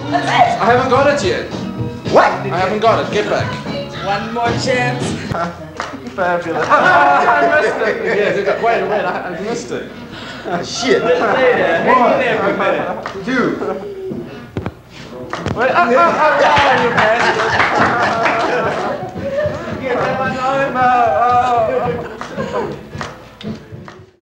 That's it! I haven't got it yet. What? I haven't got it. Get back. One more chance. Fabulous. I missed it. Yes, wait, I missed it. Shit. Hang in there for a minute. 2. Wait, you